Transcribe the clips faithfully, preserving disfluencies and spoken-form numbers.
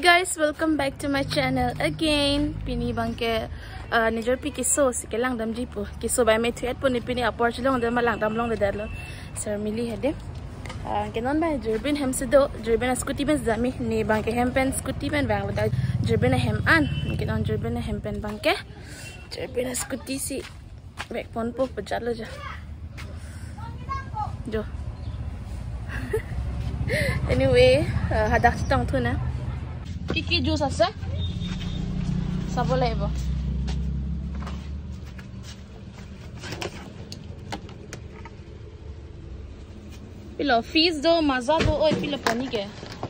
guys, welcome back to my channel again. Pini bangke uh, nijor pi keso si kelang dam jipu. Keso by me tuet pun pini apor chilong de malang dam long de darlo. Sir mili hede. Uh, kenon ba jurbin hem sedo jurbin scooty ben zami ni bangke hem pen scooty ben bang da jurbin hem an kenon jurbin hem pen bangke jurbin scooty si back pon po pejalo ja. Jo. Anyway, uh, hadak tong tu na. Kiki juice asa? Sabo laibo. Pilo fees do maza do oi pilo poni ke.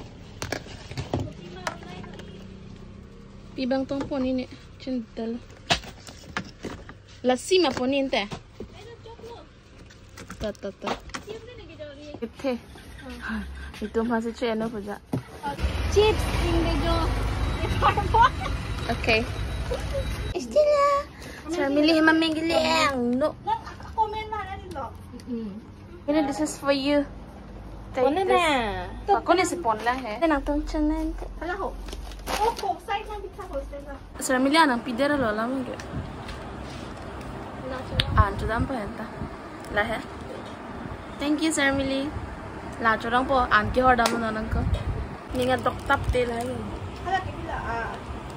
Pibang tong poni ne cintal. Lassi ma poni ente. Ta ta ta. Ite. Itu masih channel puja. Chips indigo. Okay. Istila. Saya milih mami gilang. No. Komen mana ni lo? Ini this is for you. Pon na. Aku ni si pon lah he. Tenang tong channel. Hala ho. Oh, kok sai na bisa ho sai na. Saya milih anak pidera lo lah mungkin. Ah, tu dah apa entah. Lah he. Thank you, Sir Millie. Lah curang po, anti hor damu nanang ko. Ningat dok tap te lah ni. Hala ke bila ah.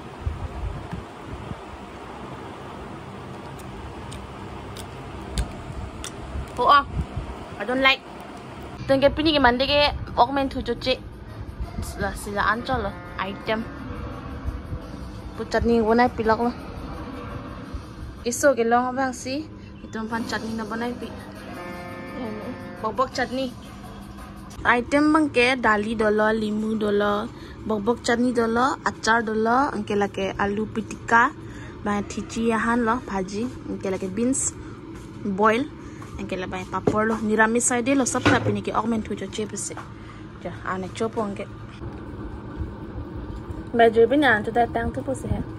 Oh ah, I don't like. Tengke pini ke mande ke augment tu cuci. Lah sila ancol lo item. Pucat ni guna pilak lo. Iso ke long abang si. Itu pan chutney na banai pi. Bok chutney. Item bangke dali dolo, limu dolo, bok chutney dolo, achar dolo, angke lake alu pitika, bang thichi yahan lo, bhaji, angke lake beans, boil, angke lake bang papor lo, niramis side lo, sab tapi ni ke augment ho jo chip se. Ja, ane chopo angke. Bang jo bin an tu dah tang tu pun se hai.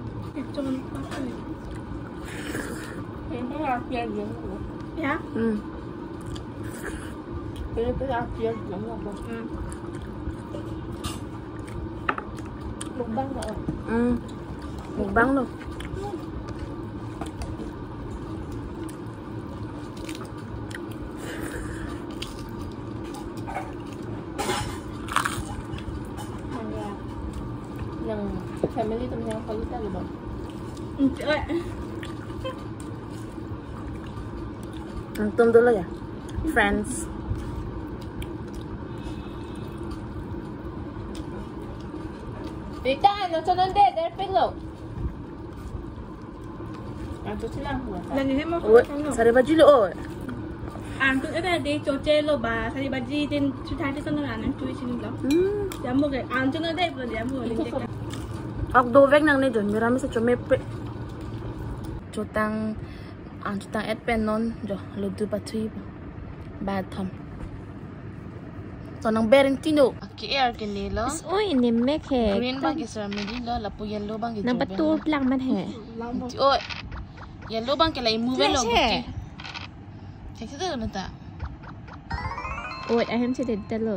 Ya? Hmm. Ini tu asyik jangan apa. Hmm. Mukbang tak? Hmm. Mukbang lo. Yang family tu yang kalau tak lebih. Enggak. Antum dulu ya. Friends. Ita, no son donde del pelo. Anto silang buat. Dan ini mau Oh, sari baju lo. Oh. Anto ada de coce lo ba, sari baju den sudah di sana anak tu sini lo. Hmm. Jamu ke, anto na de pun jamu ni. Ak do vek nang ne jon mirami sa chome pe. Chotang an chotang et pen non jo lo du patui. Bad thom. So nang berentino aki air ke ni lo. Oi ni mek he. Green bang ke sir midi lo lapu yellow bang ke. Nang betul pelang man he. Oh. Yellow bang ke lai move lo. Ke kita tu tak. Oi ahem se det lo.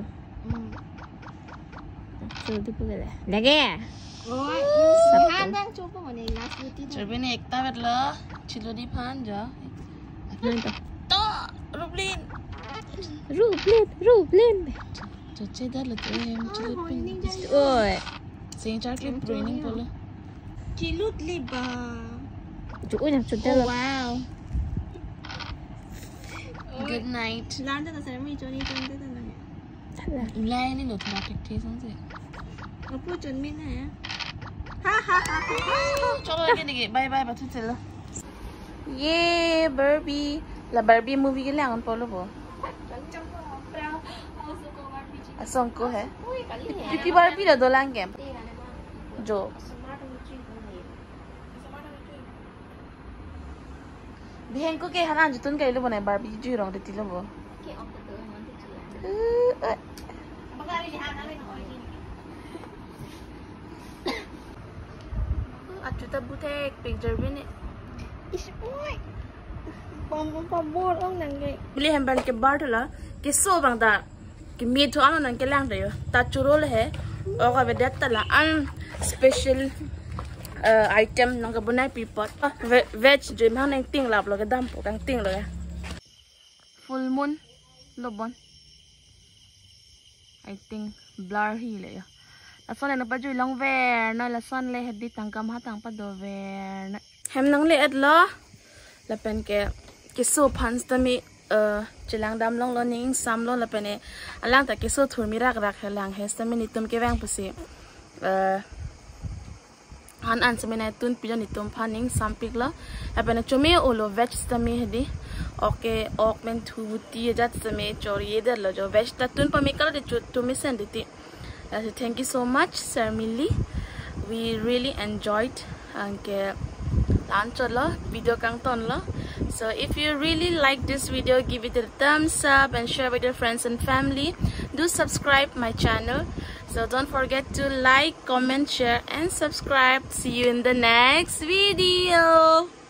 So tu pun lah. Lagi. Oi. Han bang cuba mana last beauty. Cerbin ekta bet lo. Chilo di pan jo. Nanti. To Rublin. Rublin, Rublin. Cuci dah le tu yang chilo pin. Oi. Sing char clip training polo. Cilut liba. Cuy nak sudah lo. Wow. Good night. Landa tak saya mai Johnny Johnny tu tak nak. Salah. Ulai ni lo tak tek sang se. Apa John Min ya? Ha ha ha. Coba lagi ni. Bye bye batu celo. Ye Barbie. La Barbie movie ke lang polo po. Asong ko hai. क्योंकि Barbie ला दो लांगे. जो. बिहें को के हना जुतन के लो बने Barbie जो रंग देती लो वो. Acuta butek picture bini. Is boy. Pom pom bor ong nang ke. Beli hemban ke bar tu lah. Keso bang dah. कि मीठो आनो नंग के लांग रयो ता चुरोल है okay vedet tala an special uh, item nang kabunay pipot ah, ve veg dream hang nang ting lap lo ka dam po kang ting lo ya full moon lobon I think blur hi le ya la son na pa ju long ver no la son le hedi tangkam ha tang pa do ver hem nang le at lo la pen ke keso phans ta mi uh chilang dam long lo ning sam lo la pen e alang ta keso thur mi rak rak helang he sta mi ni tum ke wang pusi uh han an se menai tun pijon ni tum phaning sam pik lo la pen chumi olo veg sta mi hedi okay ok men thu ti jat se me chori der lo jo veg ta tun pa mi kala de tu mi sen diti thank you so much sir Millie we really enjoyed anke lancholo video kang ton lo. So if you really like this video, give it a thumbs up and share with your friends and family. Do subscribe my channel. So don't forget to like, comment, share and subscribe. See you in the next video.